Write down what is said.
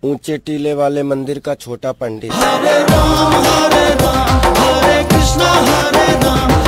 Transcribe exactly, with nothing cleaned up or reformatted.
ऊंचे टीले वाले मंदिर का छोटा पंडित। हरे राम हरे राम हरे कृष्णा हरे राम